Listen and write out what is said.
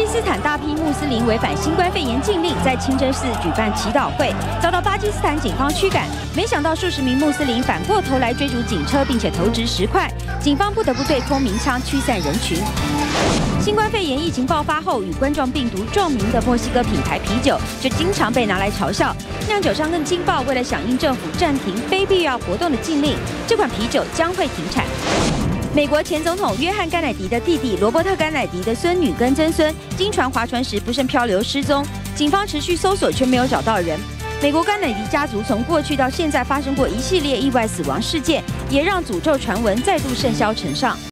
斯坦大批穆斯林违反新冠肺炎禁令，在清真寺举办祈祷会，遭到巴基斯坦警方驱赶。没想到数十名穆斯林反过头来追逐警车，并且投掷石块，警方不得不对空鸣枪驱散人群。新冠肺炎疫情爆发后，与冠状病毒撞名的墨西哥品牌啤酒就经常被拿来嘲笑。酿酒商更惊爆，为了响应政府暂停非必要活动的禁令，这款啤酒将会停产。美国前总统约翰·甘乃迪的弟弟罗伯特·甘乃迪的孙女跟曾孙，经船划船时不慎漂流失踪，警方持续搜索却没有找到人。美国甘乃迪家族从过去到现在发生过一系列意外死亡事件，也让诅咒传闻再度甚嚣尘上。